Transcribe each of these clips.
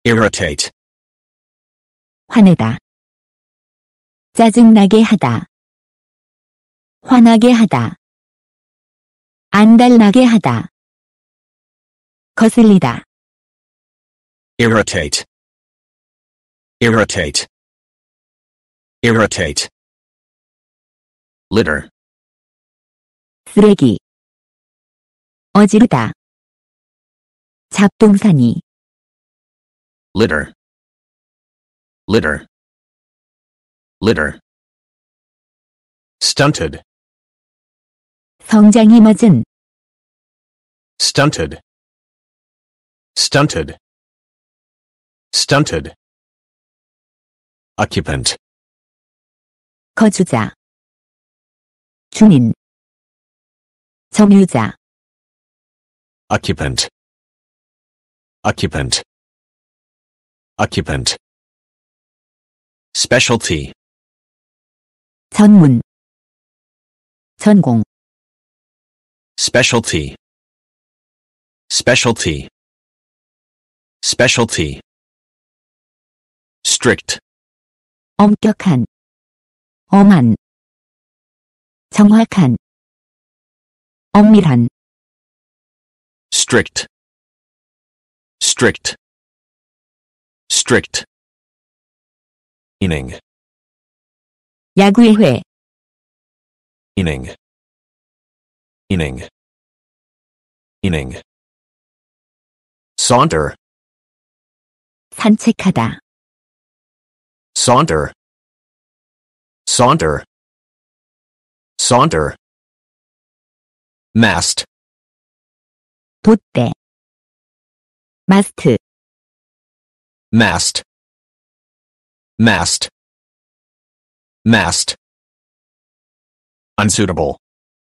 irritate, 화내다. 짜증나게 하다. 화나게 하다. 안달나게 하다. 거슬리다. irritate, irritate, irritate. Litter, 쓰레기. 어지르다. 잡동사니. litter, litter, litter. Stunted, 성장이 맞은. stunted, stunted, stunted. Occupant, 거주자. 주민. 점유자. occupant, occupant, occupant. Specialty, 전문. 전공. specialty, specialty, specialty. Strict, 엄격한. 엄한. 정확한. 엄밀한. strict, strict, strict. Inning, 야구의 회. inning, inning, inning. Saunter, 산책하다. saunter, saunter, saunter. Mast, 돛대. 마스트. mast, mast, mast. Unsuitable,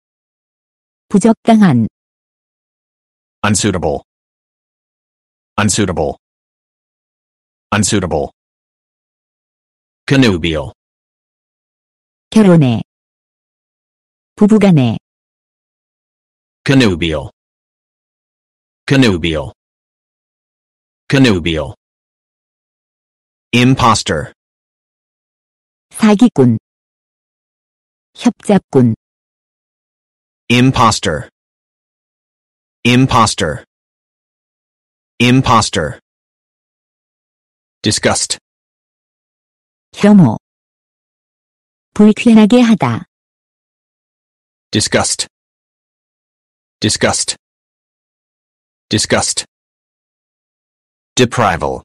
부적당한. unsuitable, unsuitable, unsuitable. Connubial, 결혼해. 부부간에. connubial, connubial, connubial. Imposter, 사기꾼. 협잡꾼. imposter, imposter, imposter. Disgust, 혐오. 불쾌하게 하다. disgust, disgust, disgust. Deprival,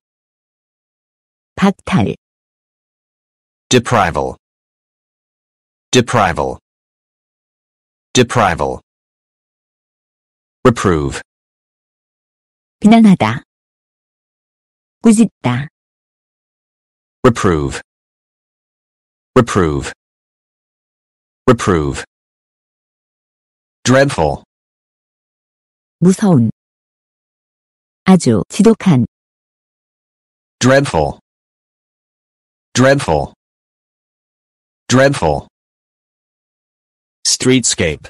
박탈. deprival, deprival, deprival. Reprove, 비난하다. 꾸짖다. reprove, reprove, reprove. Dreadful, 무서운. 아주 지독한. dreadful, dreadful, dreadful. Streetscape,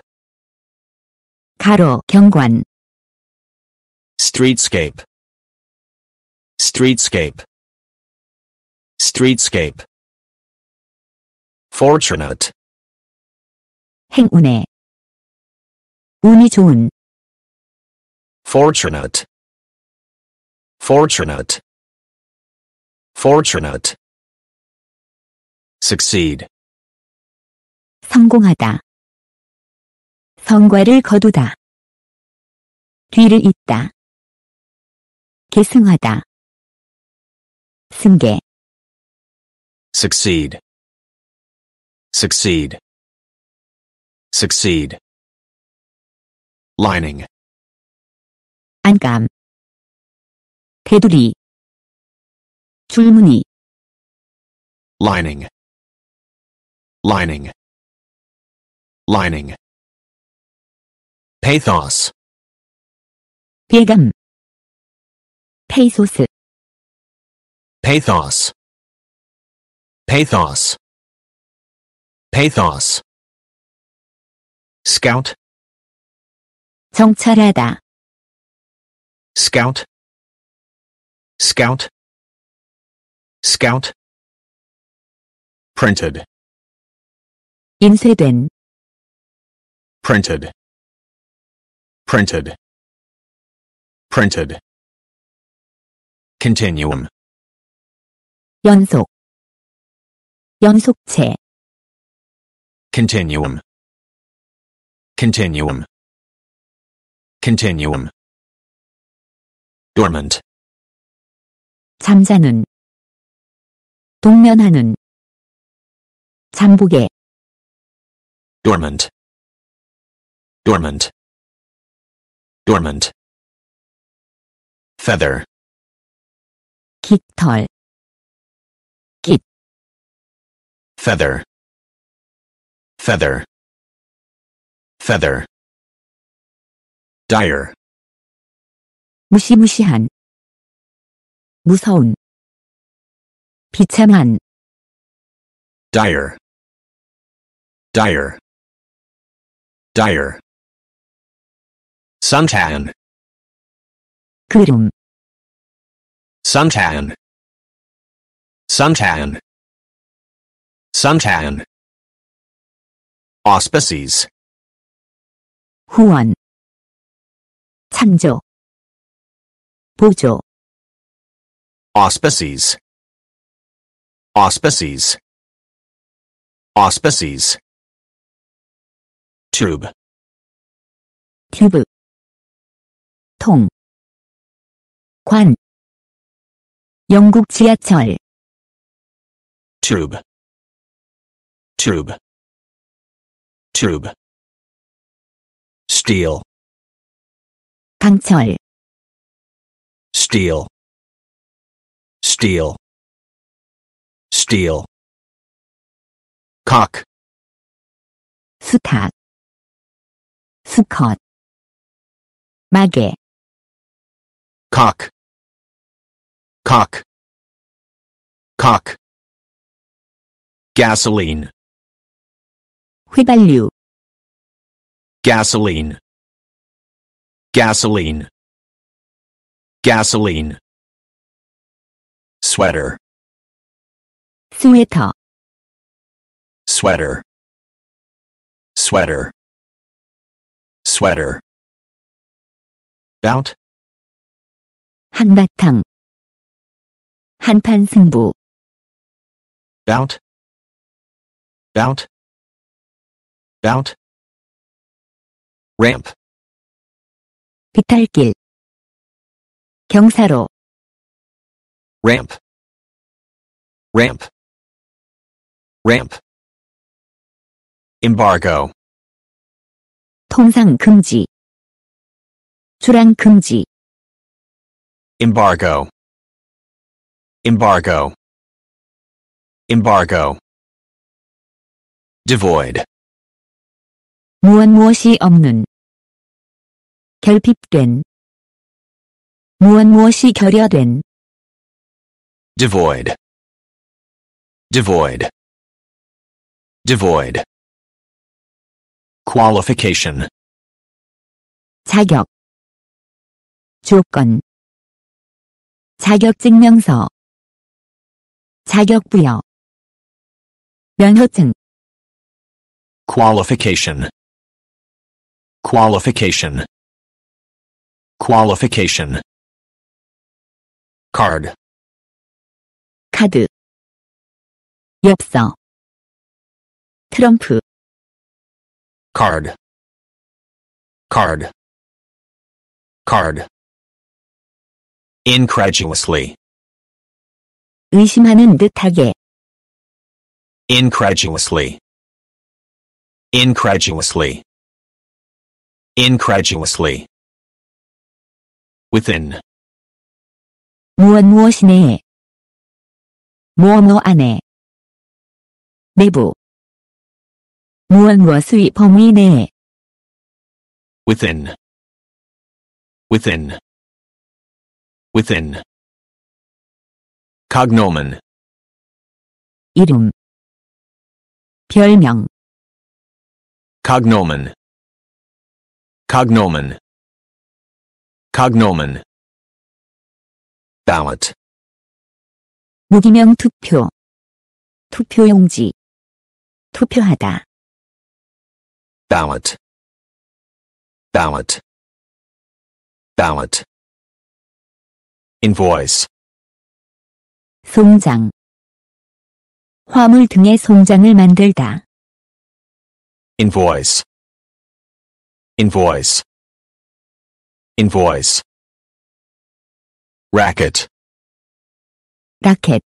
가로 경관. streetscape, streetscape, streetscape. Fortunate, 행운에. 운이 좋은. fortunate, fortunate, fortunate. Succeed, 성공하다. 성과를 거두다. 뒤를 잇다. 계승하다. 승계. succeed, succeed, succeed. Lining, 안감. 테두리. 줄무늬. lining, lining, lining. Pathos, 배감. 페이소스. pathos, pathos, pathos. Scout, 정찰하다. scout, scout, Scout. Printed. 인쇄된, Printed. Printed. Printed. Continuum. 연속, 연속체, Continuum. Continuum. Continuum. Dormant. 잠자는, 동면하는, 잠복에, Dormant. Dormant. Dormant. Feather. 깃털, Feather. Feather. Feather. Dire. 무시무시한, 무서운, 비참한, Dire. Dire. Dire. Suntan. 그름, Suntan. Suntan. Suntan. Auspices. 후원, 창조, 보조, Auspices. Auspices. Auspices. Tube. 튜브, 통, 관, 영국 지하철, Tube. Tube. Tube. Steel. 강철, Steel. Steel. Steel. Cock. 수탉, 수컷, 마개, Cock. Cock. Cock. Gasoline. 휘발유, Gasoline. Gasoline. Gasoline. Sweater. 스웨터, Sweater. Sweater. Sweater. Bout. 한바탕, 한판 승부, Bout. Bout. Bout. Ramp. 비탈길, 경사로, Ramp. Ramp. Ramp. Embargo. 통상 금지, 출항 금지, Embargo. Embargo. Embargo. Devoid. 무엇이 없는, 결핍된, 무엇이 결여된, Devoid. Devoid. Devoid. Qualification. 자격, 조건, 자격증명서, 자격부여, 면허증, Qualification. Qualification. Qualification. Card. 카드, 엽서, 트럼프, Card. Card. Card. Incredulously. 의심하는 듯하게, Incredulously. Incredulously. Incredulously. Within. 무엇이 내에, 무엇 안에, 내부, 무엇의 범위 내에, Within. Within. Within. Cognomen. 이름, 별명, Cognomen. Cognomen. Cognomen. Ballot. 무기명 투표. 투표용지. 투표하다. ballot, ballot, ballot, invoice, 송장. 화물 등의 송장을 만들다. invoice, invoice, invoice, racket, 라켓.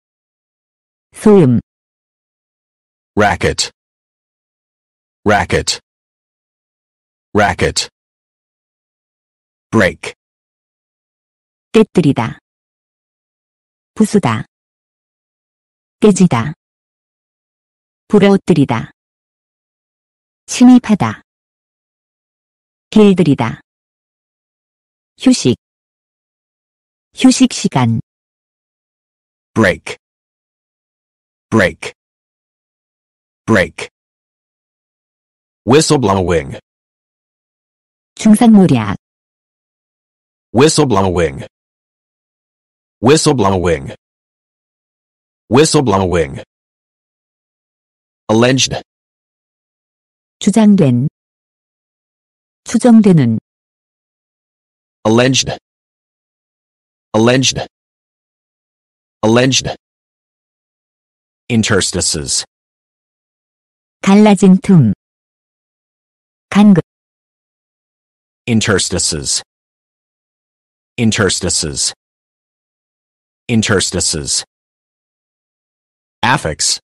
소음. racket, racket, racket, break, 깨뜨리다. 부수다. 깨지다. 부러뜨리다. 침입하다. 길들이다. 휴식. 휴식 시간. break, break, break, whistleblowing, 중상모략. whistleblowing, whistleblowing, whistleblowing, alleged, 주장된. 추정되는. alleged, alleged, alleged, interstices, 갈라진 틈. 간극. interstices, interstices, interstices, affix,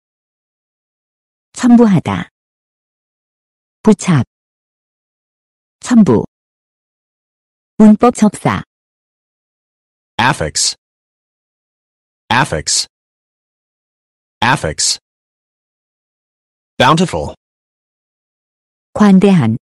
첨부하다. 부착. 첨부. 문법 접사. affix, affix, affix, bountiful, 관대한.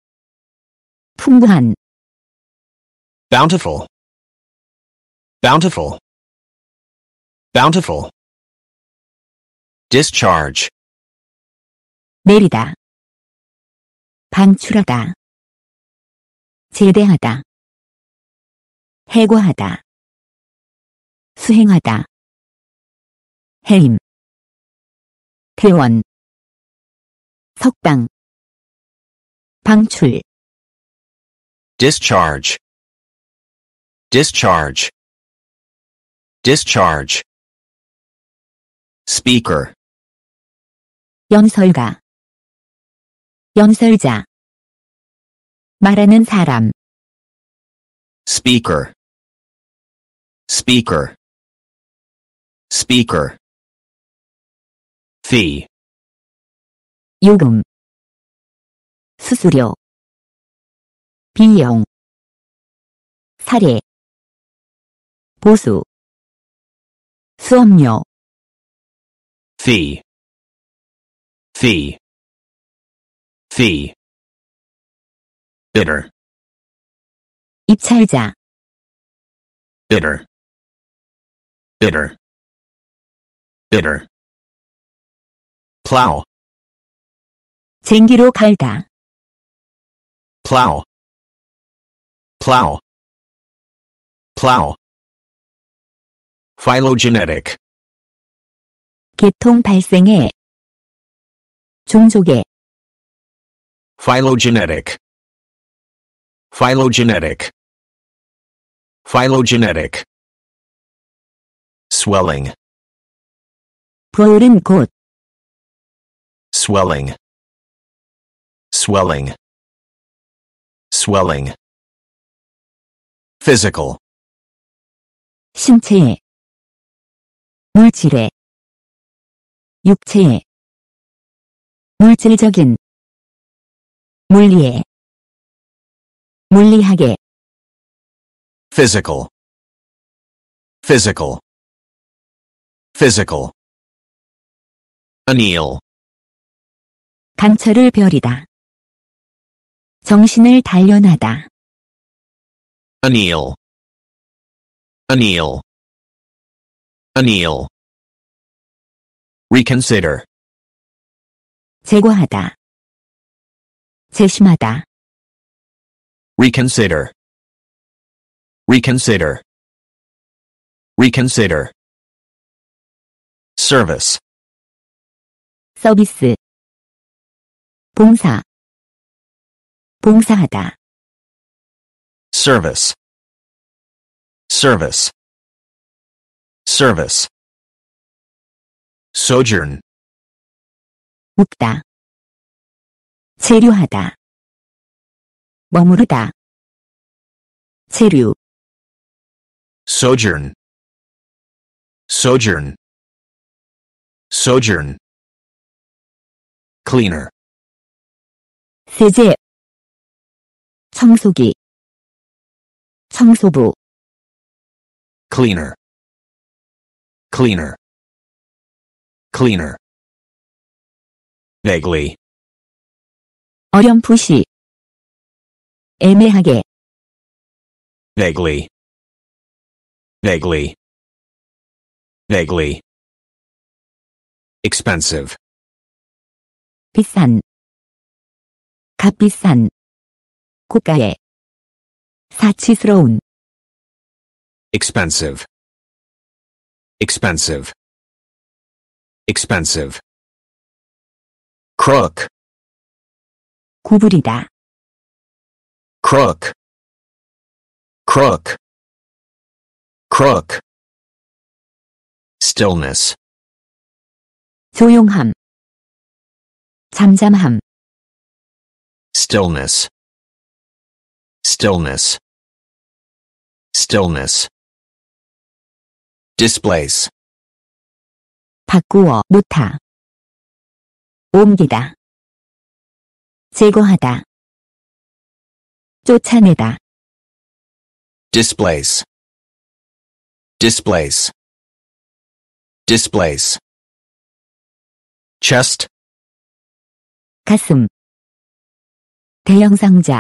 풍부한. bountiful, bountiful, bountiful, discharge, 내리다. 방출하다. 제대하다. 해고하다. 수행하다. 해임. 퇴원. 석방. 방출. discharge, discharge, discharge, speaker, 연설가. 연설자. 말하는 사람. speaker, speaker, speaker, fee, 요금. 수수료. 비용. 사례. 보수. 수업료. fee, fee, fee, bitter, 입찰자. bitter, bitter, bitter, plow, 쟁기로 갈다. plow, plow, plow, phylogenetic, 계통 발생의. 종족의. phylogenetic, phylogenetic, phylogenetic, swelling, 부어오른 곳. swelling, swelling, swelling, physical, 신체의. 물질의. 육체의. 물질적인. 물리의. 물리학의. physical, physical, physical, anneal, 강철을 벼리다. 정신을 단련하다. anneal, anneal, anneal, reconsider, 제고하다. 재심하다. reconsider, reconsider, reconsider, service, 서비스, 봉사, 봉사하다, service, service, service, sojourn, 묵다, 체류하다, 머무르다, 체류, sojourn, sojourn, sojourn, cleaner, 세제, 청소기, 청소부, cleaner, cleaner, cleaner, vaguely, 어렴풋이, 애매하게, vaguely, vaguely, vaguely, expensive, 비싼, 값비싼, 고가의, 사치스러운, expensive, expensive, expensive, crook, 구부리다, crook, crook, crook, stillness, 조용함, 잠잠함, stillness, stillness, stillness, displace, 바꾸어 놓다, 옮기다, 제거하다, 쫓아내다, displace, displace, displace, chest, 가슴, 대형 상자,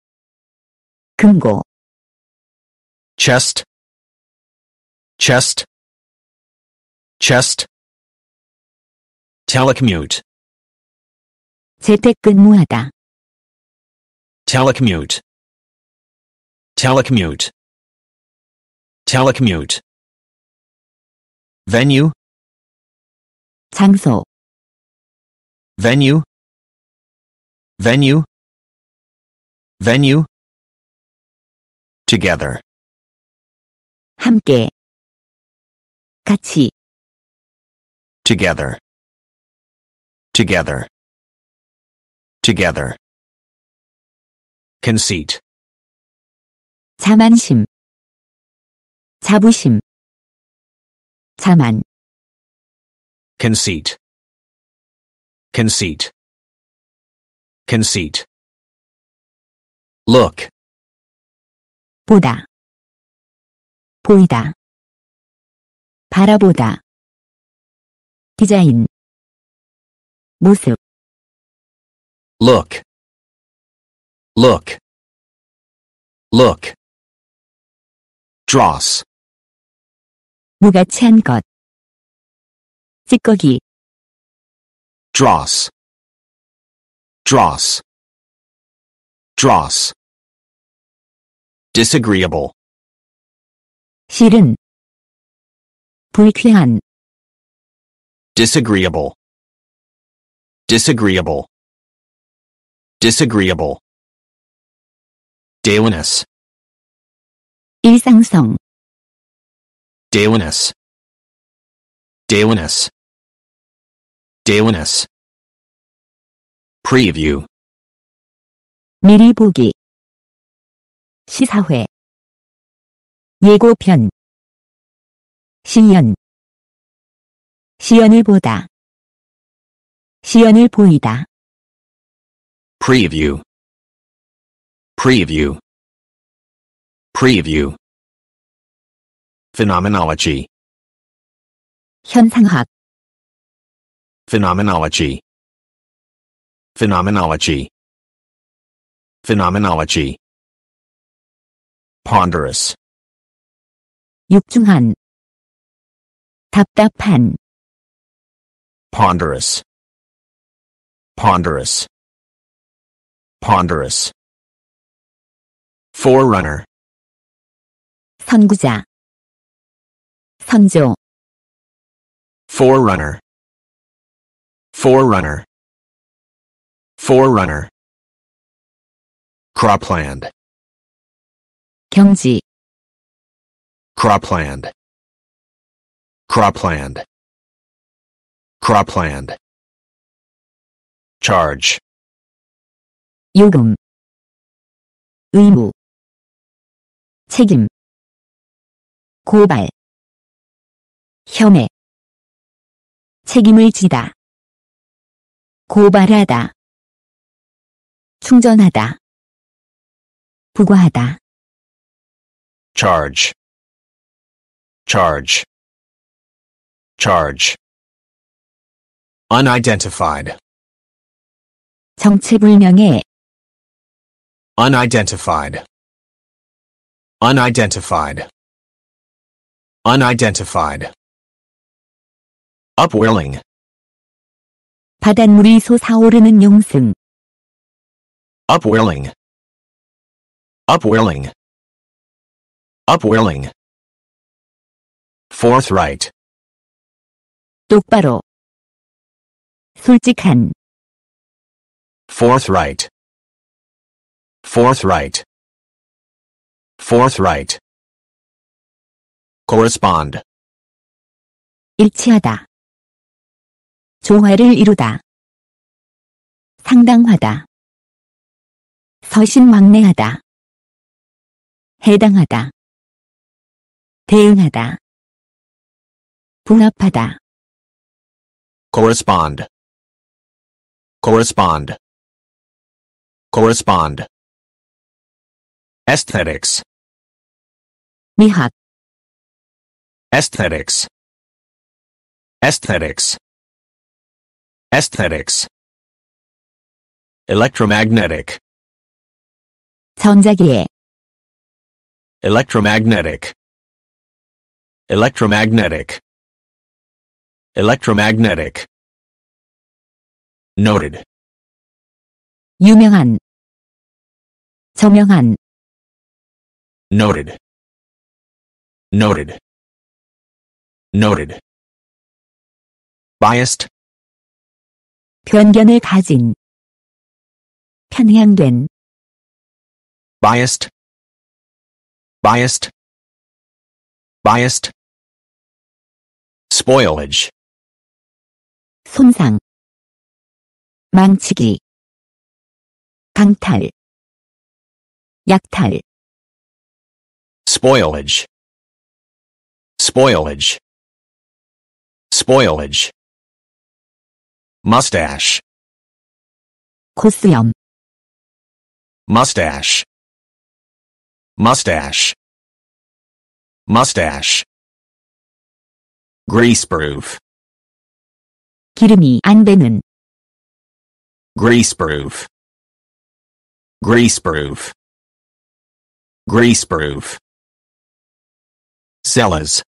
금고, chest, chest, chest, telecommute, 재택근무하다, telecommute, telecommute, telecommute, venue, 장소, venue, venue, venue, together, 함께, 같이, together, together, together, conceit, 자만심, 자부심, 자만, conceit, conceit, conceit, look, 보다, 보이다, 바라보다, 디자인, 모습, look, look, look, dross, 무가치한 것, 찌꺼기, dross, dross, dross, disagreeable, 싫은, 불쾌한, disagreeable, disagreeable, disagreeable, dayliness, 일상성, dayliness, dayliness, dayliness, preview, 미리 보기, 시사회, 예고편, 시연, 시연을 보다, 시연을 보이다, preview, preview, preview, phenomenology, 현상학, phenomenology, phenomenology, phenomenology, ponderous, 육중한, 답답한, ponderous, ponderous, ponderous, forerunner, 선구자, 선조, Forerunner. Forerunner. Forerunner. Cropland. 경지, Cropland. Cropland. Cropland. Charge. 요금, 의무, 책임, 고발, 혐의, 책임을 지다, 고발하다, 충전하다, 부과하다, Charge. Charge. Charge. Unidentified. 정체불명의, Unidentified. Unidentified. Unidentified. Upwelling. 바닷물이 솟아오르는 용승, Upwelling. Upwelling. Upwelling. Forthright. 똑바로, 솔직한, Forthright. Forthright. Forthright. Correspond. 일치하다, 조화를 이루다, 상당하다, 서신왕래하다, 해당하다, 대응하다, 부합하다, Correspond. Correspond. Correspond. Aesthetics. 미학, Aesthetics. Aesthetics. Aesthetics. Electromagnetic. 전자기에, Electromagnetic. Electromagnetic. Electromagnetic. Noted. 유명한, 저명한, Noted. Noted. Noted. Biased. 편견을 가진, 편향된, Biased. Biased. Biased. Spoilage. 손상, 망치기, 강탈, 약탈, Spoilage. Spoilage. Spoilage. Mustache. 코수염, Mustache. Mustache. Mustache. Greaseproof. 기름이 안 배는, Greaseproof. Greaseproof. Greaseproof. Sellers.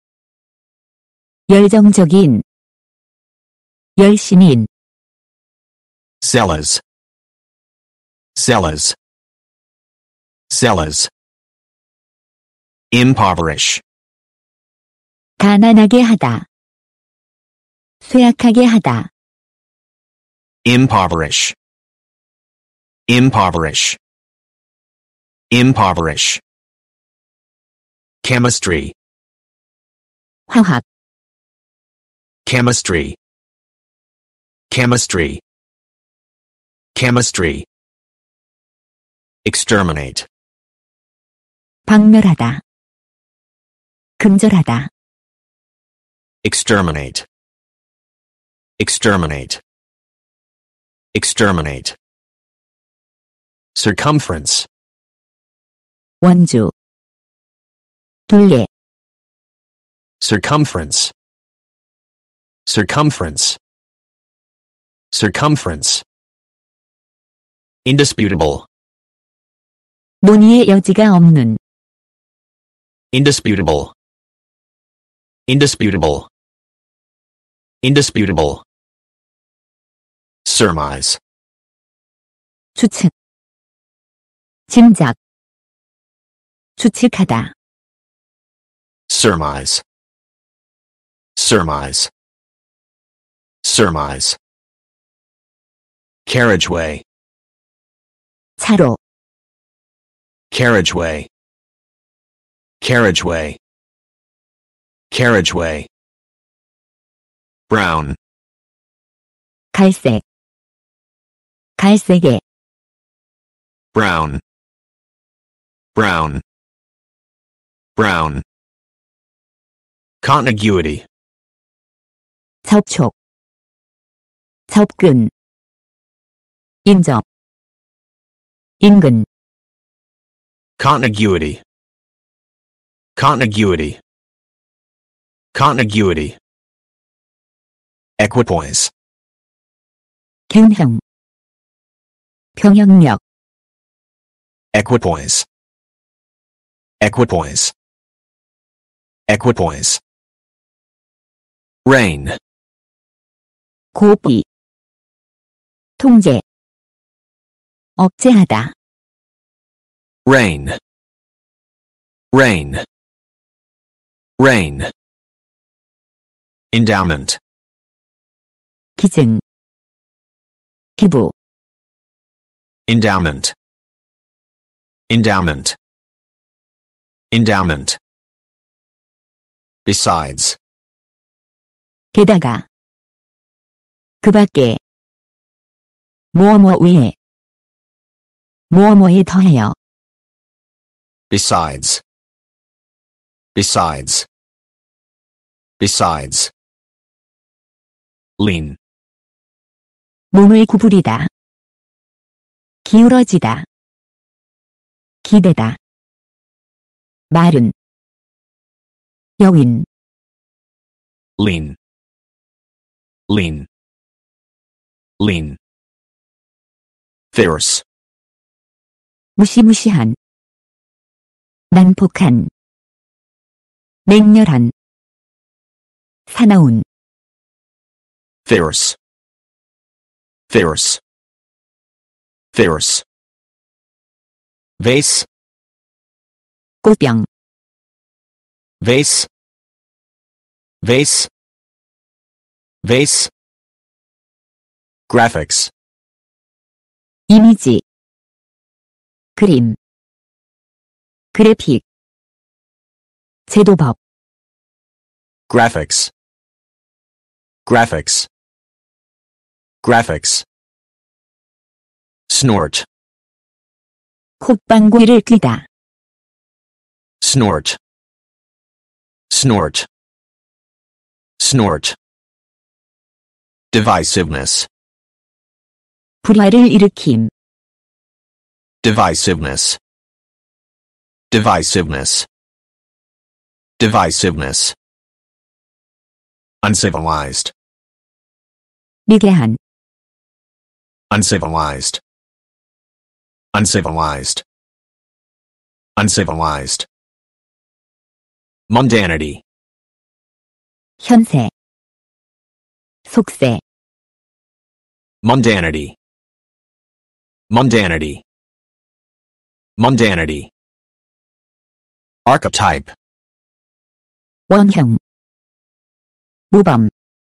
열정적인, 열심인, Sellers. Sellers. Sellers. Impoverish. 가난하게 하다, 쇠약하게 하다, Impoverish. Impoverish. Impoverish. Chemistry. 화학, Chemistry. Chemistry. Chemistry. Exterminate. 박멸하다, 금절하다, Exterminate. Exterminate. Exterminate. Circumference. 원주, 둘레, Circumference. Circumference. Circumference. Indisputable. 논의의 여지가 없는, Indisputable. Indisputable. Indisputable. Surmise. 추측, 짐작, 추측하다, Surmise. Surmise. surmise, carriageway, 차로, carriageway, carriageway, carriageway, brown, 갈색, 갈색의, brown, brown, brown, contiguity, 접촉, 접근, 인접, 인근, contiguity, contiguity, contiguity, equipoise, 균형, 병역력, equipoise, equipoise, equipoise, reign, 고비, 통제, 억제하다, reign, reign, reign, endowment, 기증, 기부, endowment, endowment, endowment, besides, 게다가, 그 밖에, 뭐뭐 위에, 뭐뭐에 더하여, besides, besides, besides, lean, 몸을 구부리다, 기울어지다, 기대다, 마른, 여윈, lean, lean, lean, fierce, 무시무시한, 난폭한, 맹렬한, 사나운, fierce, fierce, fierce, vase, 꽃병, vase, vase, vase, graphics, 이미지, 그림, 그래픽, 제도법, graphics, graphics, graphics, snort, 콧방귀를 뀌다, snort, snort, snort, divisiveness, 불화를 일으킴, divisiveness, divisiveness, divisiveness, uncivilized, 미개한, uncivilized, uncivilized, uncivilized, mundanity, 현세, 속세, mundanity, mundanity, mundanity, archetype, 원형, 모범,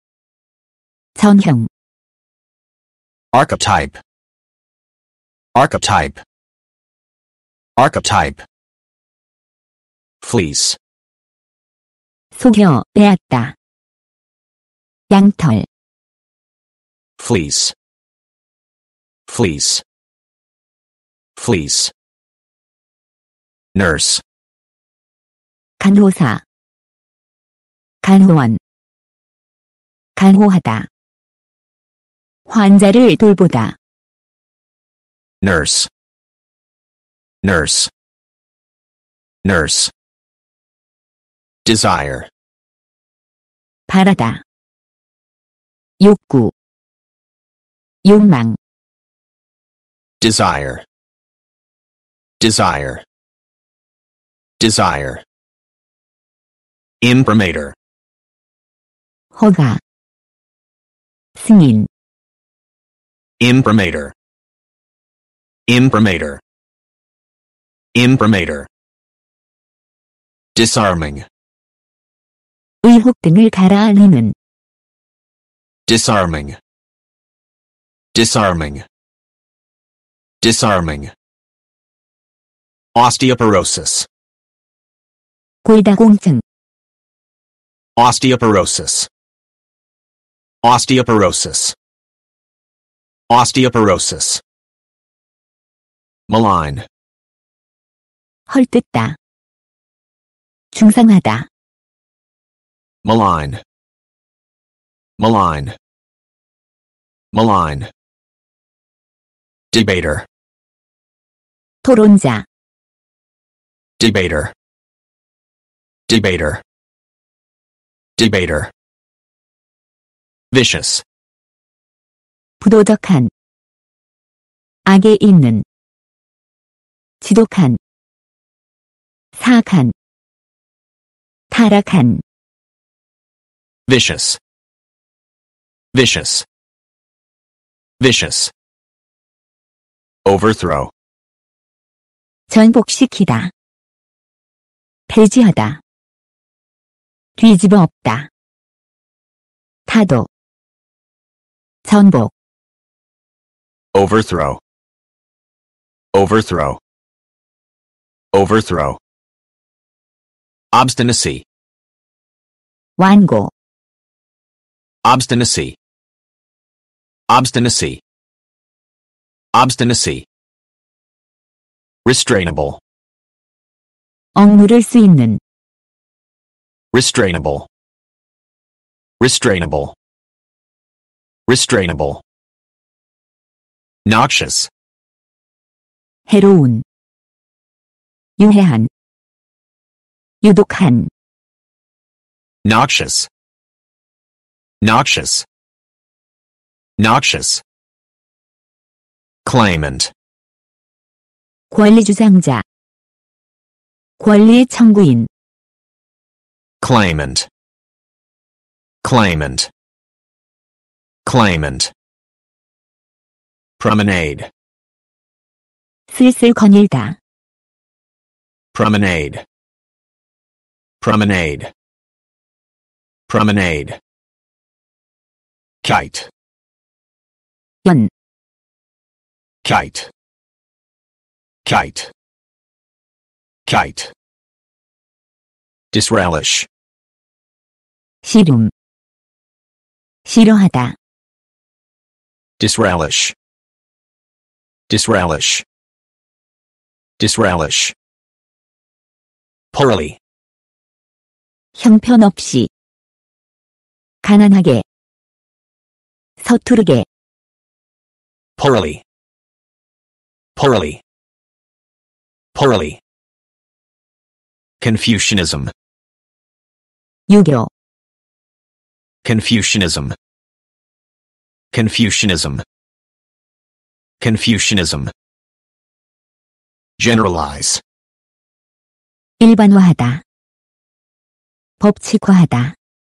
전형, archetype, archetype, archetype, fleece, 속여 빼앗다, 양털, fleece, fleece, fleece, nurse, 간호사, 간호원, 간호하다, 환자를 돌보다, nurse, nurse, nurse, desire, 바라다, 욕구, 욕망, desire, desire, desire, imprimatur, 허가, 승인, imprimatur, imprimatur, imprimatur, disarming, 의혹 등을 가라앉히는, disarming, disarming, disarming. Osteoporosis, 골다공증, osteoporosis, osteoporosis, osteoporosis. Malign, 헐뜯다, 중상하다, malign, malign, malign. Debater, 토론자, debater, debater, debater. Vicious, 부도덕한, 악에 있는, 지독한, 사악한, 타락한, vicious, vicious, vicious. Overthrow, 전복시키다, 폐지하다, 뒤집어 엎다, 타도, 전복, overthrow, overthrow, overthrow. Obstinacy, 완고, obstinacy, obstinacy, obstinacy. Restrainable, 억누를 수 있는, restrainable, restrainable, restrainable. Noxious, 해로운, 유해한, 유독한, noxious, noxious, noxious. Claimant, 권리주장자, 권리의 청구인, claimant, claimant, claimant. Promenade, 슬슬 거닐다, promenade, promenade, promenade. Kite, 연, kite, kite, kite. Disrelish, 시름, 싫어하다, disrelish, disrelish, disrelish. Poorly, 형편없이, 가난하게, 서투르게, poorly, poorly, poorly. Confucianism, 유교, Confucianism, Confucianism, Confucianism. Generalize, 일반화하다, 법칙화하다,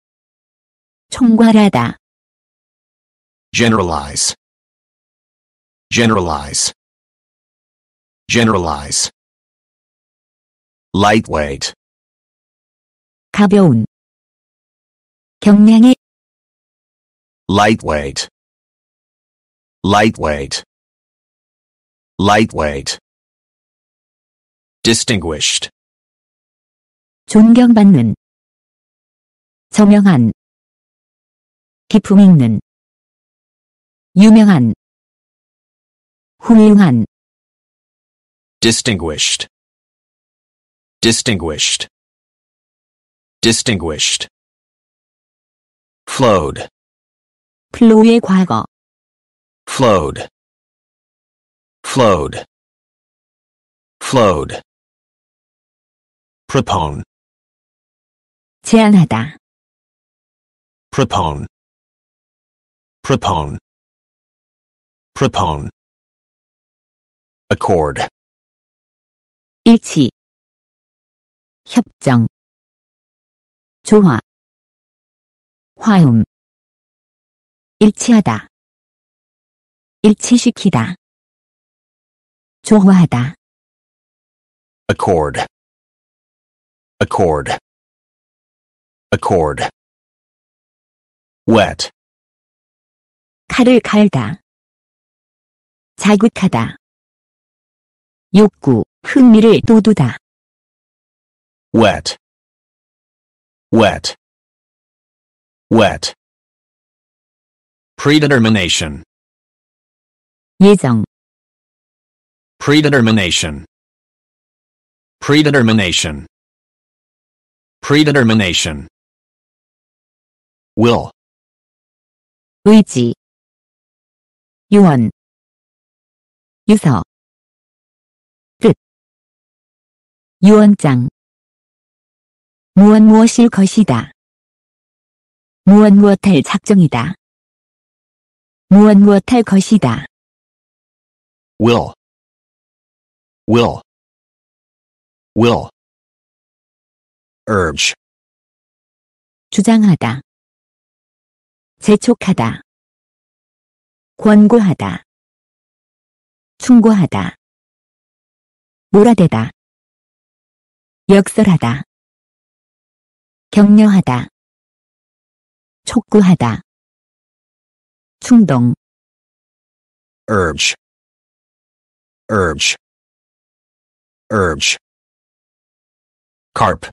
총괄하다, generalize, generalize, generalize. Lightweight, 가벼운, 경량의, lightweight, lightweight, lightweight. Distinguished, 존경받는, 저명한, 기품 있는, 유명한, 훌륭한, distinguished, distinguished, distinguished. Flowed, 플로우의 과거, flowed, flowed, flowed. Propone, 제안하다, propone, propone, propone. Accord, 일치, 협정, 조화, 화음, 일치하다, 일치시키다, 조화하다, accord, accord, accord. Wet, 칼을 갈다. 자극하다. 욕구, 흥미를 돋우다. wet, wet, wet. Predetermination, 예정, predetermination, predetermination, predetermination. Will, 의지, 유언, 유서, 뜻, 유언장, 무엇 무엇일 것이다. 무엇 무엇할 작정이다. 무엇 무엇할 것이다. will, will, will. Urge, 주장하다. 재촉하다. 권고하다. 충고하다. 몰아대다. 역설하다. 격려하다. 촉구하다. 충동, urge, urge, urge. Carp,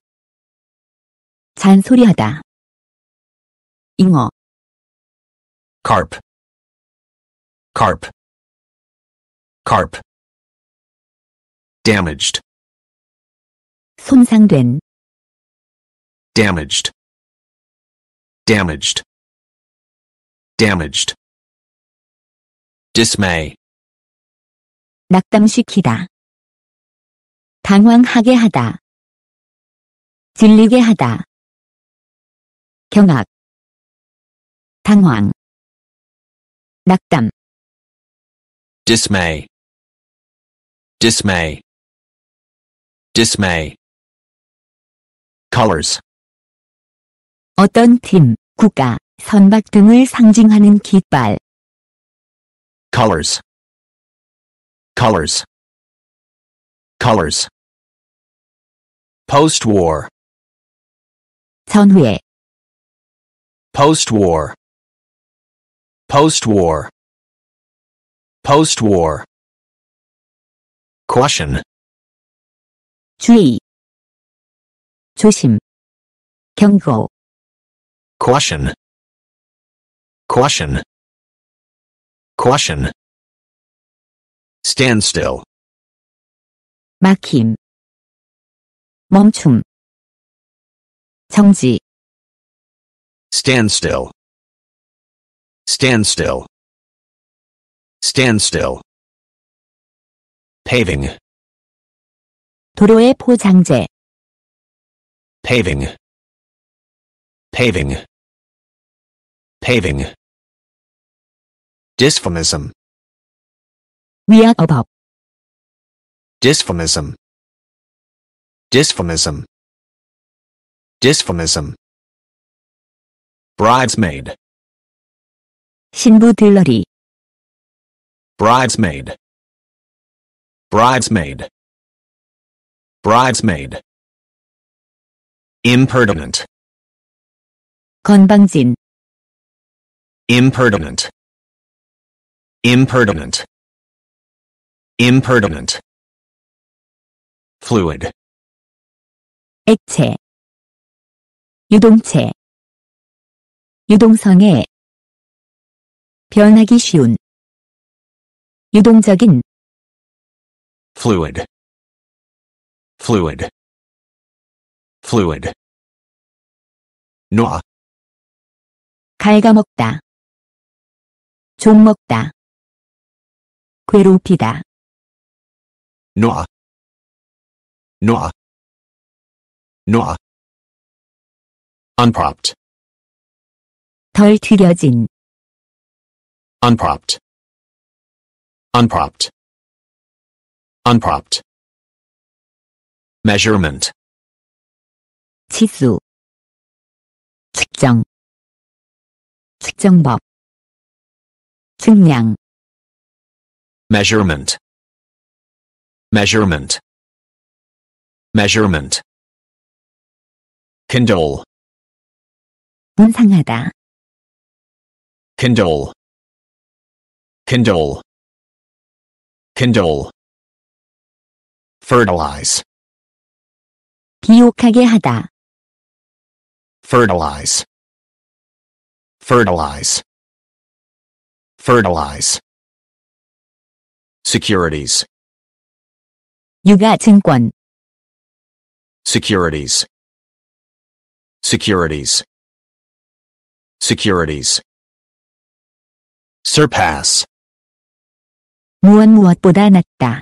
잔소리하다. 잉어, carp, carp, carp. Damaged, 손상된, damaged, damaged, damaged. Dismay, 낙담시키다. 당황하게 하다. 질리게 하다. 경악, 당황, 낙담, dismay, dismay, dismay. Colors, 어떤 팀, 국가, 선박 등을 상징하는 깃발, colors, colors, colors. Post-war, 전후에, post-war, post-war, post-war. Caution, 주의, 조심, 경고, caution, caution, caution. Standstill, 막힘, 멈춤, 정지, standstill, standstill, standstill. Paving, 도로의 포장재, paving, paving, paving. Dysphonism, 위약어법, dysphonism, dysphonism, dysphonism. Bridesmaid, 신부 들러리, bridesmaid, bridesmaid, bridesmaid. Impertinent, 건방진, impertinent, impertinent, impertinent. Fluid, 액체, 유동체, 유동성에, 변하기 쉬운, 유동적인, fluid, fluid, fluid. Gnaw, 갉아먹다, 좀먹다, 괴롭히다, gnaw, gnaw, gnaw. Unpropped, 덜 튀겨진, unpropped, unpropped, unpropped. Measurement, 치수, 측정, 측정법, 측량, measurement, measurement, measurement. Condole, 분상하다, condole, condole, condole, fertilize, 비옥하게 하다, fertilize, fertilize, fertilize, securities, 유가증권, securities, securities, securities, surpass, 무엇보다 낫다,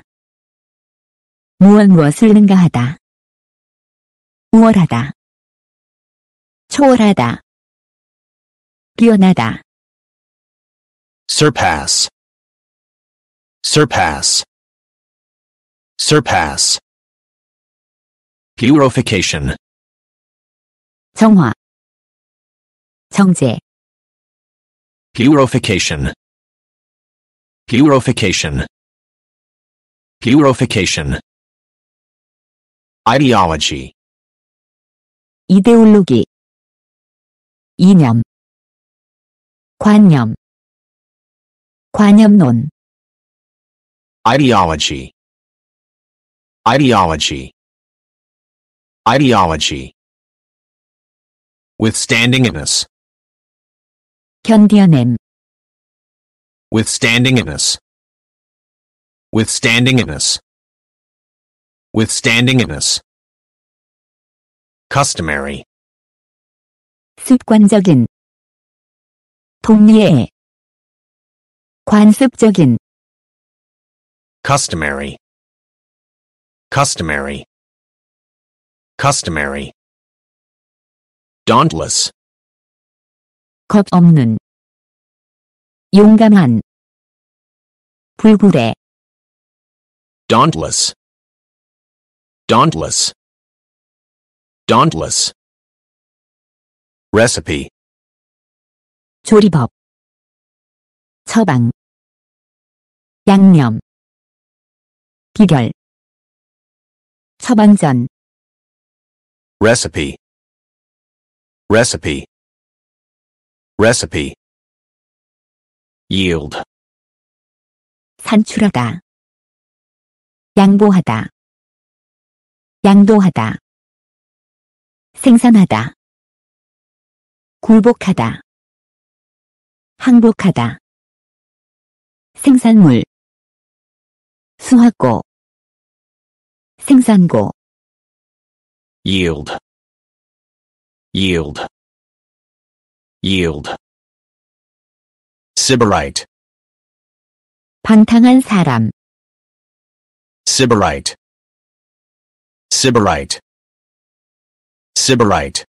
무엇을 능가하다, 우월하다, 초월하다, 뛰어나다, surpass, surpass, surpass, purification, 정화, 정제, purification, purification, purification, ideology, 이데올로기, 이념, 관념, 관념론, ideology, ideology, ideology, withstandingness, 견디어냄, withstandingness, withstandingness, withstandingness, customary, 습관적인, 통례의, 관습적인, customary, customary, customary, dauntless, 겁 없는, 용감한, 불굴의, dauntless, dauntless, dauntless, recipe, 조리법, 처방, 양념, 비결, 처방전, recipe, recipe, recipe, yield, 산출하다, 양보하다, 양도하다, 생산하다, 굴복하다, 항복하다, 생산물, 수확고, 생산고, yield, yield, yield, sybarite, 방탕한 사람, sybarite, sybarite, sybarite,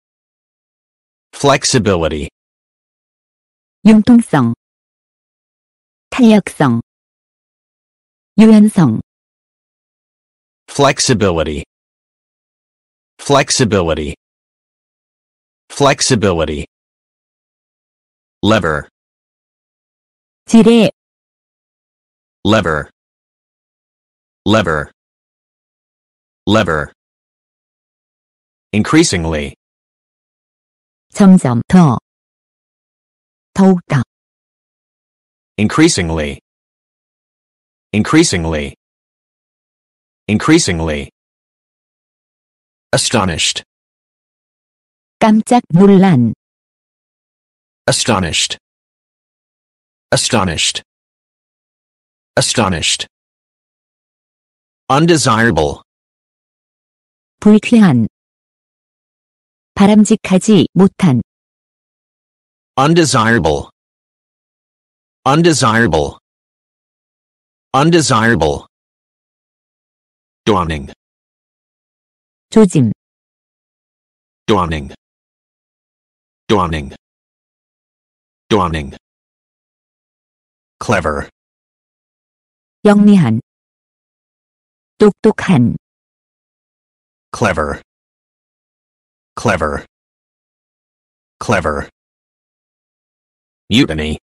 flexibility, 융통성, 탄력성, 유연성, flexibility, flexibility, flexibility, lever, 지뢰, lever, lever, lever, increasingly, 점점 더, 더욱더, increasingly, increasingly, increasingly, astonished, 깜짝 놀란, astonished, astonished, astonished, undesirable, 불쾌한, 바람직하지 못한, undesirable, undesirable, undesirable, dawning, 조짐, dawning, dawning, dawning, clever, 영리한, 똑똑한, clever, clever, clever, mutiny,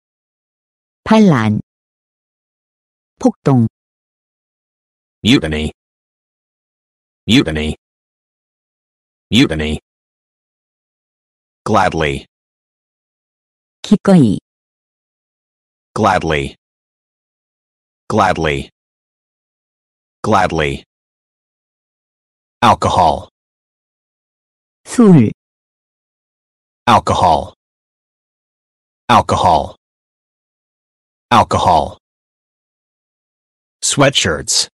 반란, 폭동, mutiny, mutiny, mutiny, gladly, 기꺼이, gladly, gladly, gladly. Alcohol, 술, alcohol, alcohol, alcohol. Sweatshirts,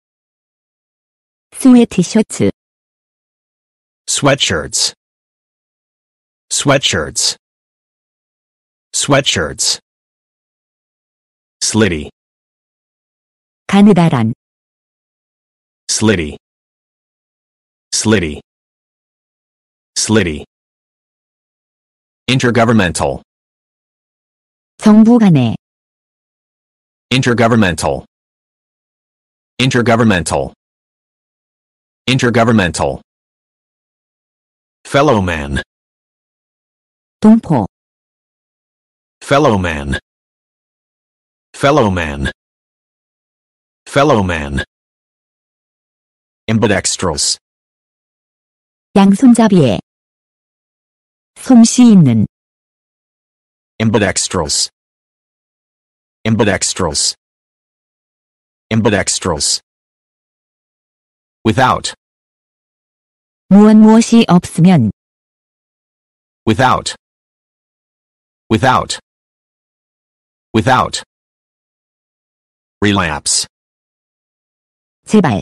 스웨트셔츠, sweatshirts, sweatshirts, sweatshirts. Slitty, 가느다란, slitty, slitty, slitty. Intergovernmental, 정부 간의, intergovernmental, intergovernmental, intergovernmental. Fellow man, 동포, fellow man, fellow man, fellow man. Ambidextrous, 양손잡이에, 솜씨 있는, ambidextrous, ambidextrous, ambidextrous. Without, 무엇이 없으면, without, without, without. Relapse, 재발,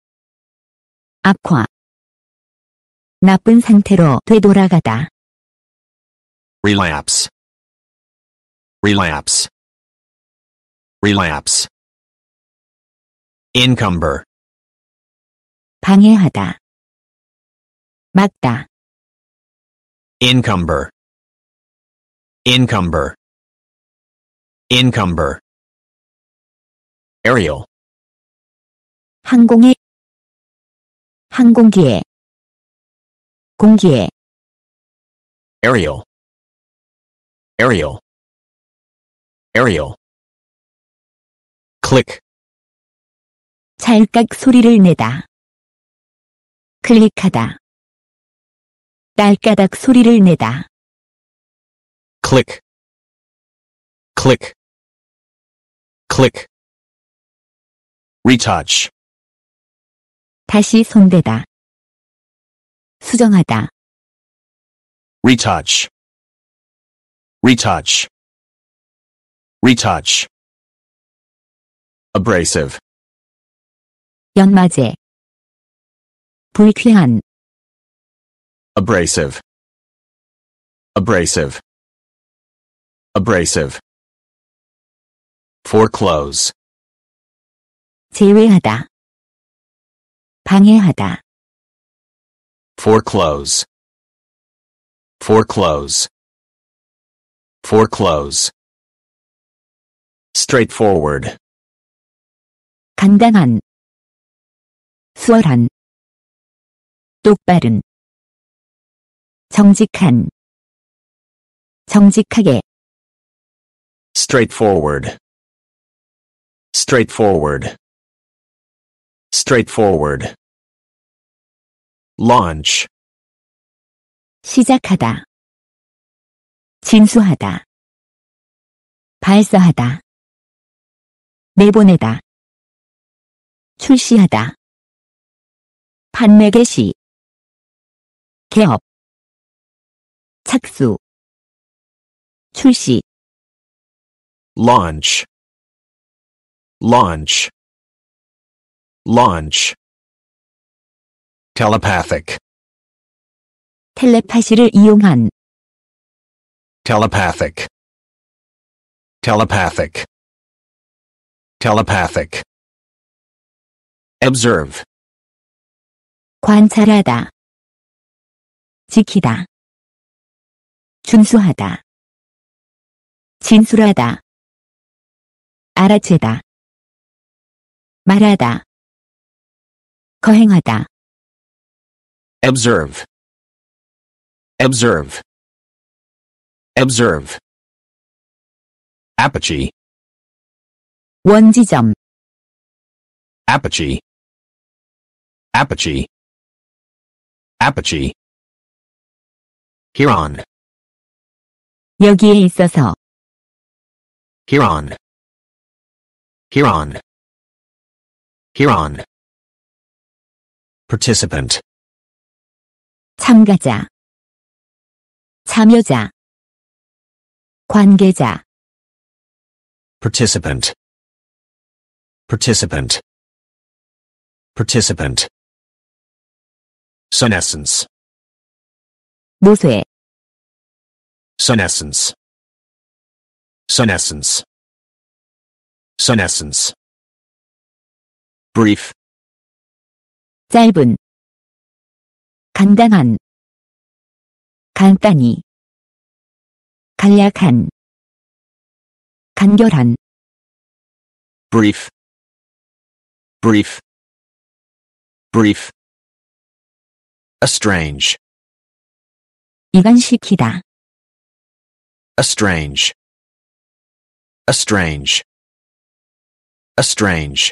악화, 나쁜 상태로 되돌아가다, relapse, relapse, relapse. Encumber, 방해하다, 막다, encumber, encumber, encumber. Aerial, 항공의, 항공기에, 공기에, aerial, aerial, aerial. Click, 찰깍 소리를 내다, 클릭하다, 딸까닥 소리를 내다, click, click, click. Retouch, 다시 손대다, 수정하다, retouch, retouch, retouch. Abrasive, 연마제, 불쾌한, abrasive, abrasive, abrasive. Foreclose, 제외하다, 방해하다, foreclose, foreclose, foreclose. Straightforward, 간단한, 수월한, 똑바른, 정직한, 정직하게, straightforward, straightforward, straightforward. Launch, 시작하다, 진수하다, 발사하다, 내보내다, 출시하다, 판매 개시, 개업, 착수, 출시, launch, launch, launch. Telepathic, 텔레파시를 이용한, telepathic, telepathic, telepathic. Observe, 관찰하다, 지키다, 준수하다, 진술하다, 알아채다, 말하다, 거행하다, observe, observe, observe. Apogee, 원지점, apogee, apogee, apogee. Huron, 여기에 있어서, Huron, Huron. Huron. Participant. 참가자, 참여자, 관계자, Participant. Participant. Participant. Senescence. 노쇠, Senescence. Senescence. Senescence. Brief. 짧은, 간단한, 간단히, 간략한, 간결한, Brief. Brief. Brief. Estrange. 이간시키다, Estrange. Estrange. Estrange.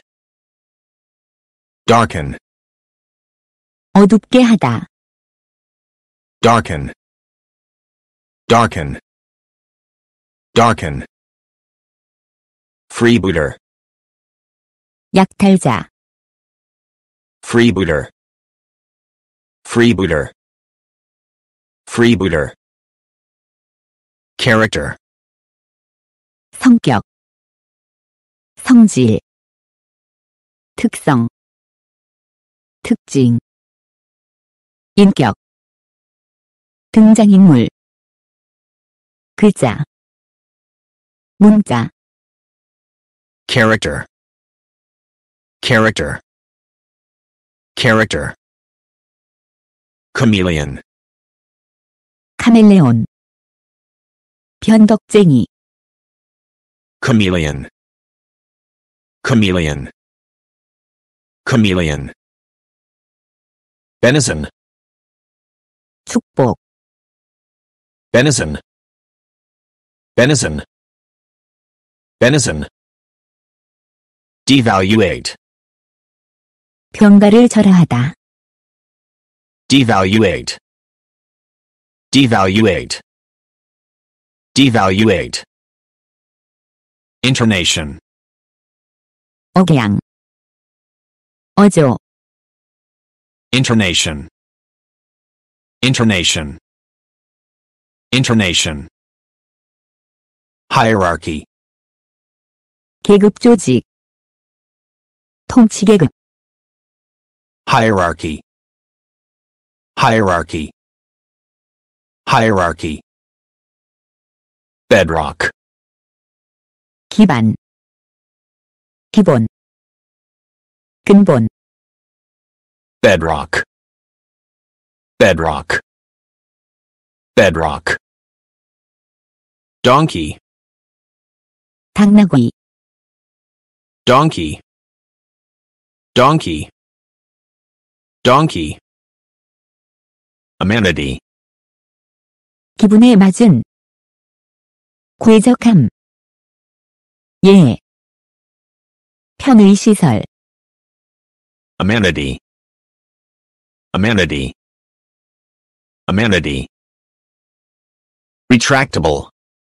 Darken. 어둡게 하다, Darken. Darken. Darken. Freebooter. 약탈자, Freebooter. Freebooter. Freebooter. Character. 성격, 성질, 특성, 특징, 인격, 등장인물, 글자, 문자, Character. Character. Character. Chameleon. 카멜레온, 변덕쟁이, Chameleon. Chameleon. Chameleon. Benison. 축복, Benison. Benison. Benison. Devaluate. 평가를 절하하다, Devaluate. Devaluate. Devaluate. Intonation. 억양, 어조, Intonation. Intonation. Intonation. Hierarchy. 계급 조직, 통치계급, Hierarchy. Hierarchy. Hierarchy. Bedrock. 기반, 기본, 근본, Bedrock. Bedrock. Bedrock. Donkey. 당나귀, Donkey. Donkey. Donkey. Amenity. 기분에 맞은, 궤적함, 예, 편의시설, Amenity. Amenity. Amenity. Retractable.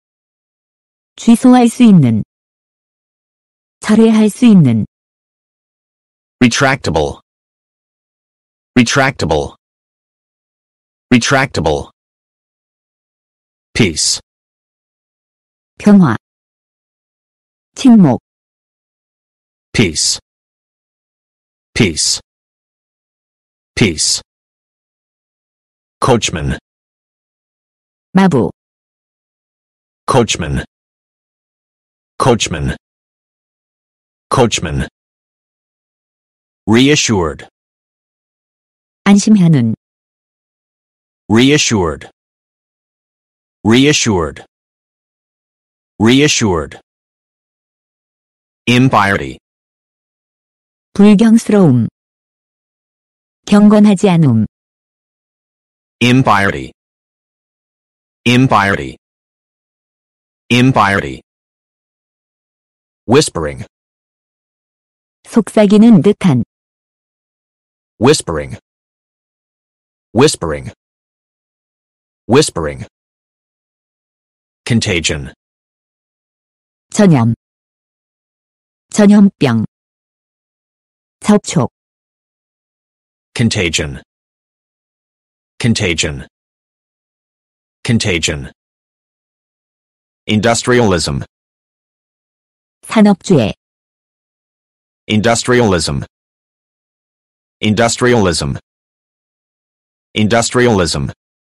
취소할 수 있는, 철회할 수 있는, Retractable. Retractable. Retractable. Peace. 평화, 침묵, Peace. Peace. Peace. Coachman. 마부, Coachman. Coachman. Coachman. Reassured. 안심하는, Reassured. Reassured. Reassured. Impiety. 불경스러움, 경건하지 않음, Impiety. Impiety. Impiety. Whispering. 속삭이는 듯한, Whispering. Whispering. Whispering. Contagion. 전염, 전염병, 접촉, contagion, contagion, contagion, industrialism, 산업주의, industrialism, industrialism, industrialism,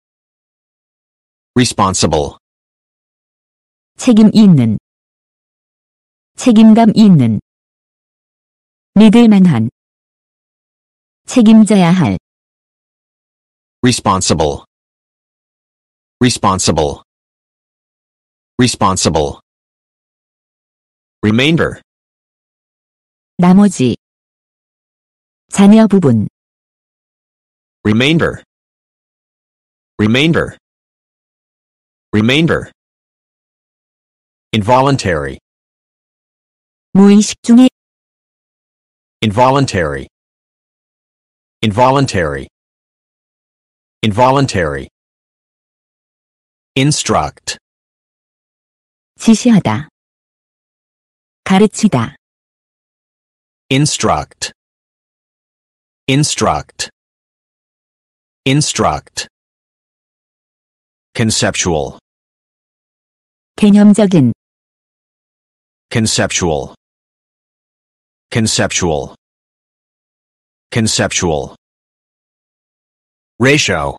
responsible, 책임 있는, 책임감 있는, 믿을 만한, 책임져야 할, responsible, responsible, responsible, remainder, 나머지, 자녀 부분, remainder, remainder, remainder, involuntary, 무의식 중에, involuntary, involuntary, involuntary, instruct, 지시하다, 가르치다, instruct, instruct, instruct, conceptual, 개념적인, conceptual, conceptual, conceptual, ratio,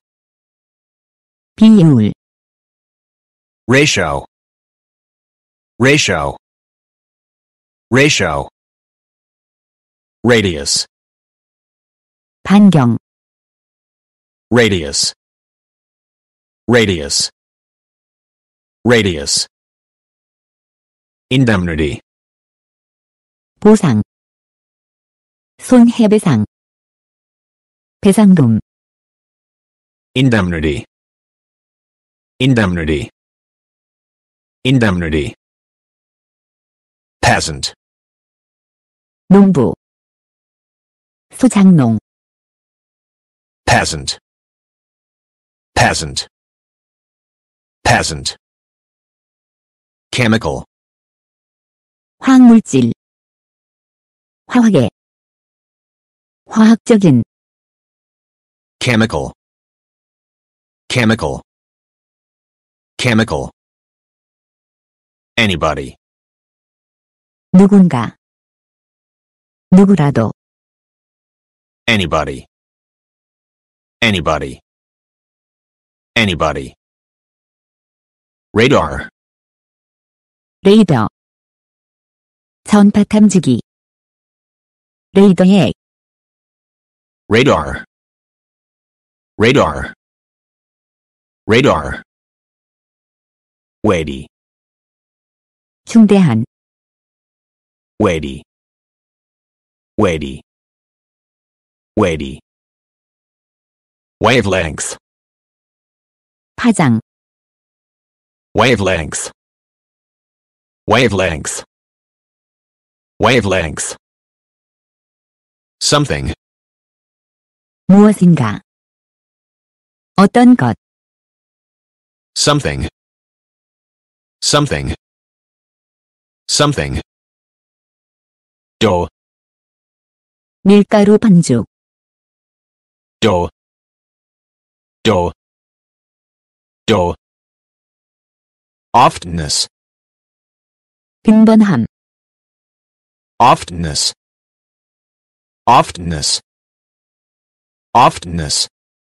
비율, ratio, ratio, ratio, radius, 반경, radius, radius, radius, indemnity, 보상, 손해배상, 배상금, indemnity, indemnity, indemnity, peasant, 농부, 소작농, peasant, peasant, peasant, chemical, 화학물질, 화학의, 화학적인, chemical, chemical, chemical, anybody, 누군가, 누구라도, anybody, anybody, anybody, radar, 레이더, 전파 탐지기, 레이더의, radar, radar, radar, weighty, 중대한, weighty, weighty, weighty, wavelength, 파장, wavelength, wavelength, wavelength, something, 무엇인가, 어떤 것, something, something, something, dough, 밀가루 반죽, dough, dough, dough, oftenness, 빈번함, oftenness, oftenness, oftenness,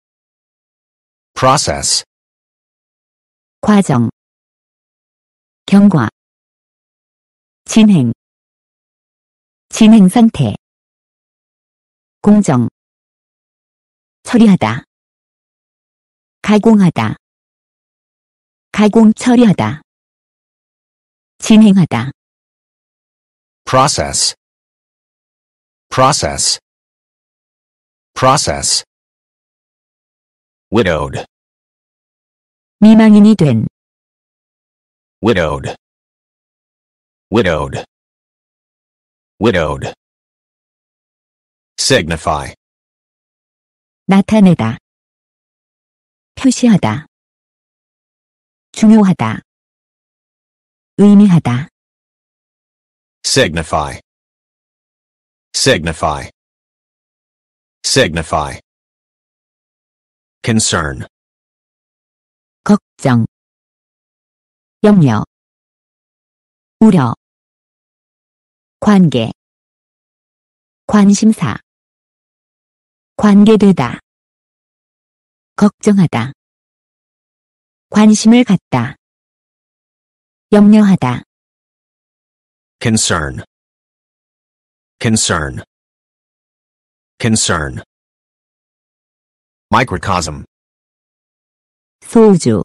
process, 과정, 경과, 진행, 진행 상태, 공정, 처리하다, 가공하다, 가공 처리하다, 진행하다, process, process, process, widowed, 미망인이 된, widowed, widowed, widowed, signify, 나타내다, 표시하다, 중요하다, 의미하다, signify, signify, signify, concern, 걱정, 염려, 우려, 관계, 관심사, 관계되다, 걱정하다, 관심을 갖다, 염려하다, concern, concern, concern, microcosm, 소우주,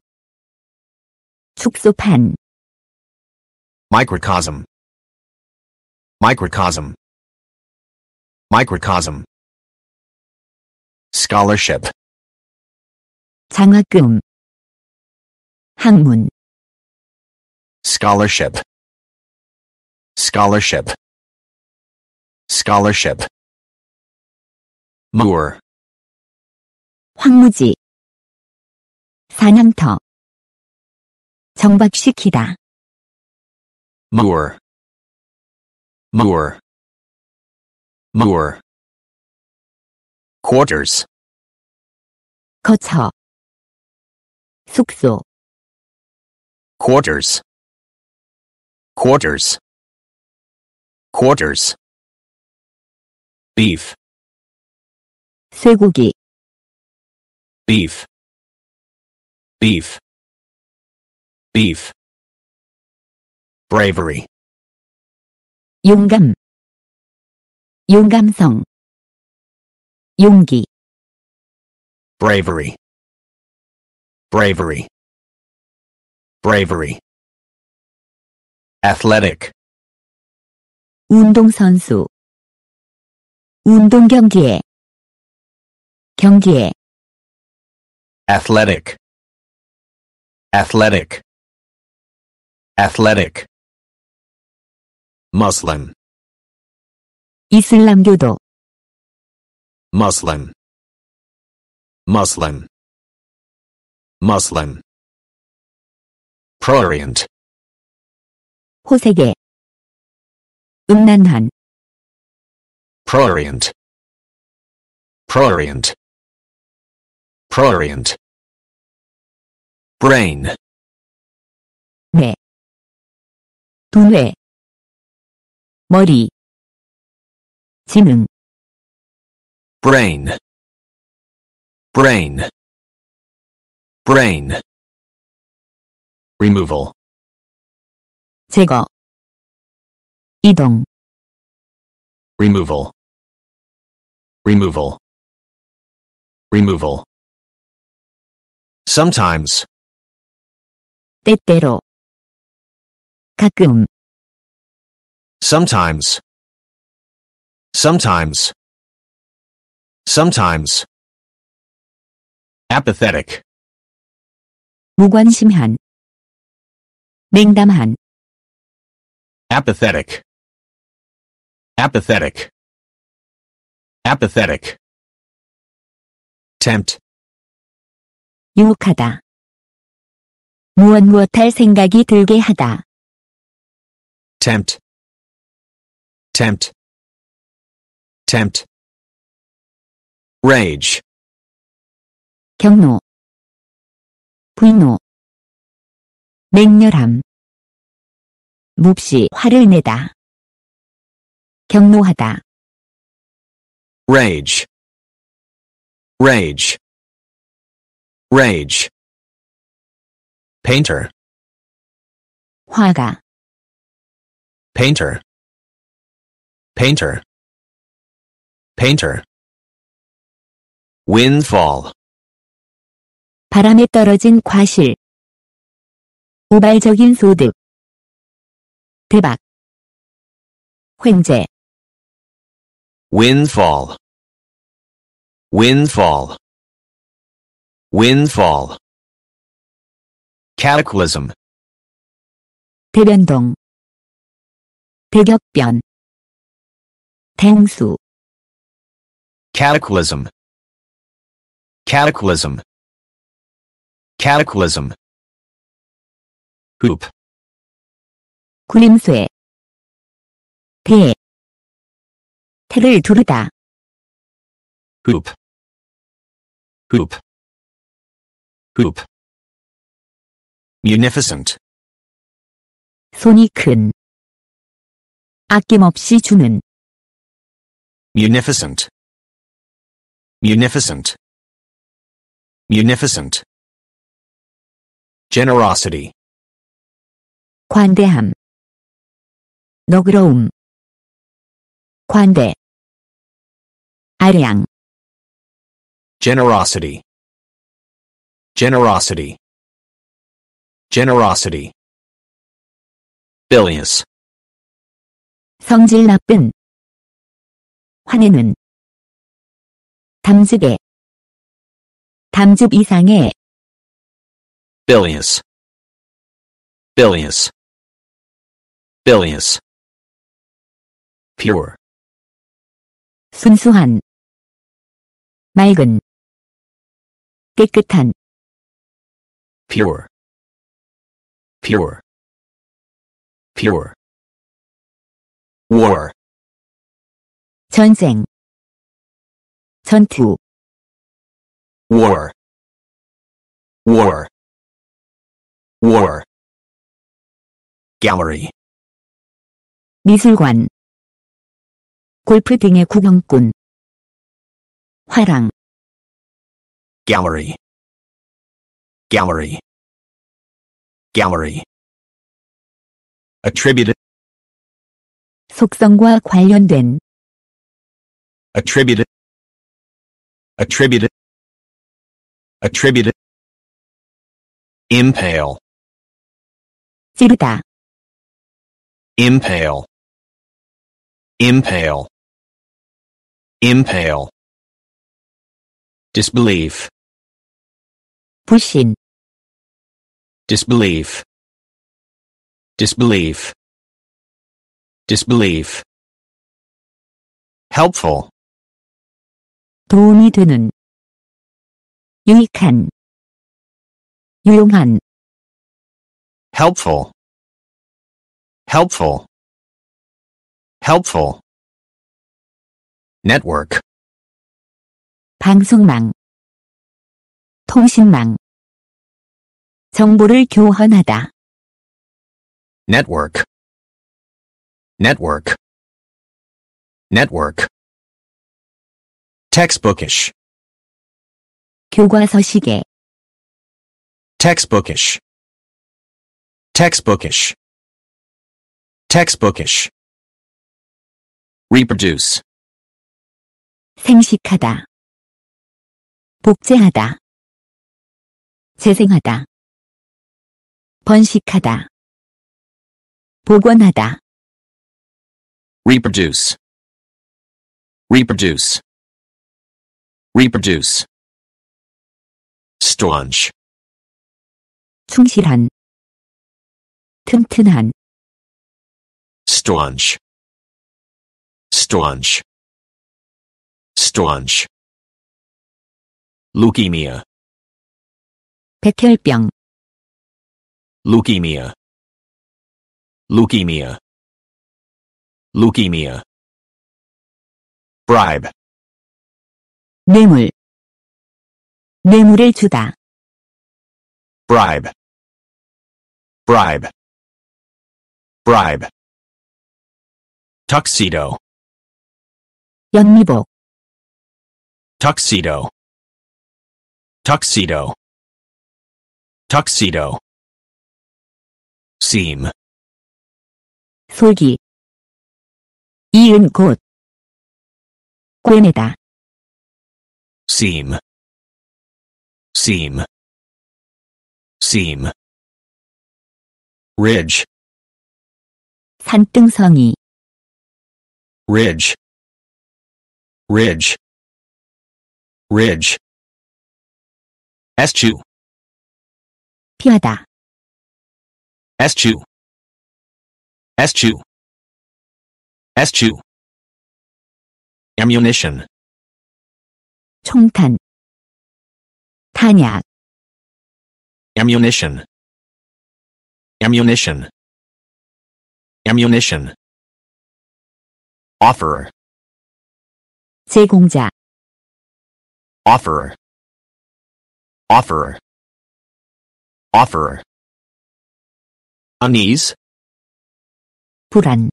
축소판, microcosm, microcosm, microcosm, scholarship, 장학금, 학문, scholarship, scholarship, scholarship, moor, 황무지, 사냥터, 정박시키다, moor, moor, moor, quarters, 거처, 숙소, quarters, quarters, quarters, beef, 쇠고기, beef, beef, beef, bravery, 용감, 용감성, 용기, bravery, bravery, bravery, athletic, 운동선수, 운동경기에, 경기에, athletic, athletic, athletic, Muslim, 이슬람교도, Muslim, Muslim, Muslim, prurient, 호세계, 음란한, prurient, prurient, prurient, brain, 뇌, 두뇌, 머리, 지능, brain, brain, brain, removal, 제거, 이동, removal, removal, removal, sometimes, 때때로, 가끔, sometimes, sometimes, sometimes, apathetic, 무관심한, 냉담한, apathetic, apathetic, apathetic, tempt, 유혹하다, 무엇할 생각이 들게 하다, tempt, tempt, tempt, rage, 경로, 분노, 맹렬함, 몹시 화를 내다, 경노하다, rage, rage, rage, painter, 화가, painter, painter, painter, windfall, 바람에 떨어진 과실, 우발적인 소득, 대박, 횡재, windfall, windfall, windfall, cataclysm, 대변동, 대격변, 탱수, cataclysm, cataclysm, cataclysm, hoop, 구림쇠, 대, 해를 두르다. hoop, hoop, hoop. Munificent, 손이 큰. 아낌없이 주는. munificent, munificent, munificent. Generosity, 관대함. 너그러움. 관대. 아량. generosity, generosity, generosity. Bilious, 성질 나쁜. 화내는. 담즙에. 담즙 이상의. bilious, bilious, bilious. Pure, 순수한. 맑은. 깨끗한. pure, pure, pure. War, 전쟁. 전투. war, war, war. Gallery, 미술관. 골프 등의 구경꾼. 화랑. gallery, gallery, gallery. Attributed, 속성과 관련된. attributed, attributed, attributed. Impale, 찌르다. impale, impale, impale. Disbelief, 불신. disbelief, disbelief, disbelief. Helpful, 도움이 되는. 유익한. 유용한. helpful, helpful, helpful. Network, 방송망. 통신망. 정보를 교환하다. network, network, network. Textbookish, 교과서시계. textbookish, textbookish, textbookish. Reproduce, 생식하다. 복제하다. 재생하다. 번식하다. 복원하다. reproduce, reproduce, reproduce. Staunch, 충실한. 튼튼한. staunch, staunch, staunch. Leukemia, 백혈병. leukemia, leukemia, leukemia. Bribe, 뇌물. 뇌물을 주다. bribe, bribe, bribe. Tuxedo, 연미복. tuxedo, tuxedo, tuxedo. Seam, 솔기. 이은 곳. 꿰매다. seam, seam, seam. Ridge, 산등성이. ridge, ridge, ridge. Eschew, 피하다. eschew, eschew, eschew. Ammunition, 총탄. 탄약. ammunition, ammunition, ammunition. Offerer, 제공자, offerer, offerer, offerer. unease, 불안,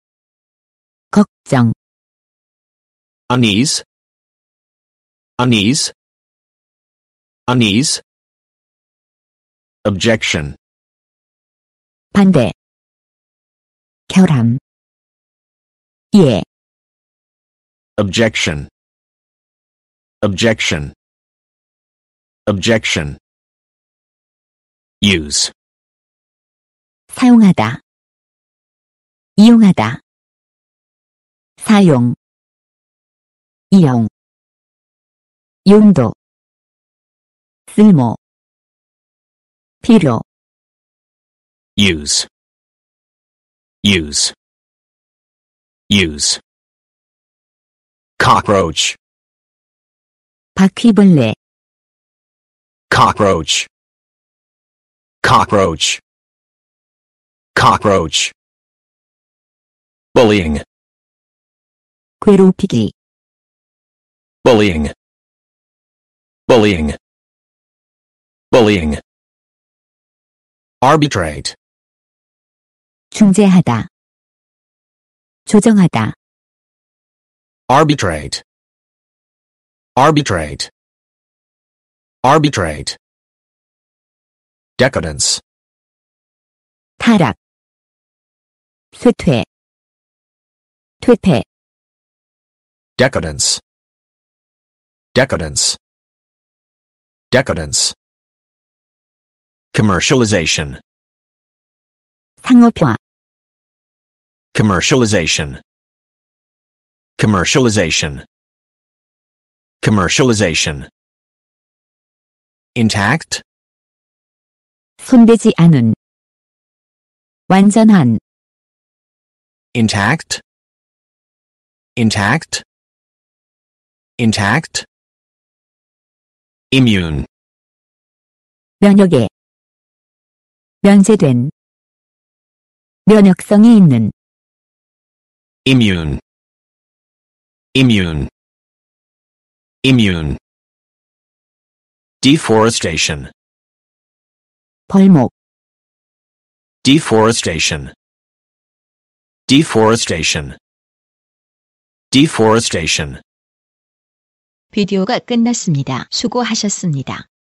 걱정, unease, unease, unease. objection, 반대, 결함, 예, objection, objection, objection. use, 사용하다, 이용하다, 사용, 이용, 용도, 쓸모, 필요, use, use, use. cockroach, 바퀴벌레, cockroach, cockroach, cockroach. bullying, 괴롭히기, bullying, bullying, bullying. arbitrate, 중재하다, 조정하다, arbitrate, arbitrate, arbitrate. decadence, 타락, 쇠퇴, 퇴폐, decadence, decadence, decadence. commercialization, 상업화, commercialization, commercialization, commercialization. intact, 손대지 않은, 완전한, intact, intact, intact. immune, 면역에, 면제된, 면역성이 있는, immune, immune, immune. deforestation, 벌목, deforestation, deforestation, deforestation. 비디오가 끝났습니다. 수고하셨습니다.